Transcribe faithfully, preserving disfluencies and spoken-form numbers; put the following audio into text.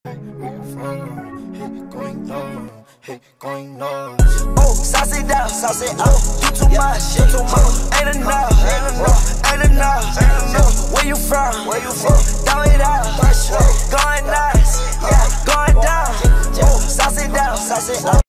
Going low, going low. Oh, sauce it up, sauce it up. You too much, you too much. Ain't enough, ain't enough.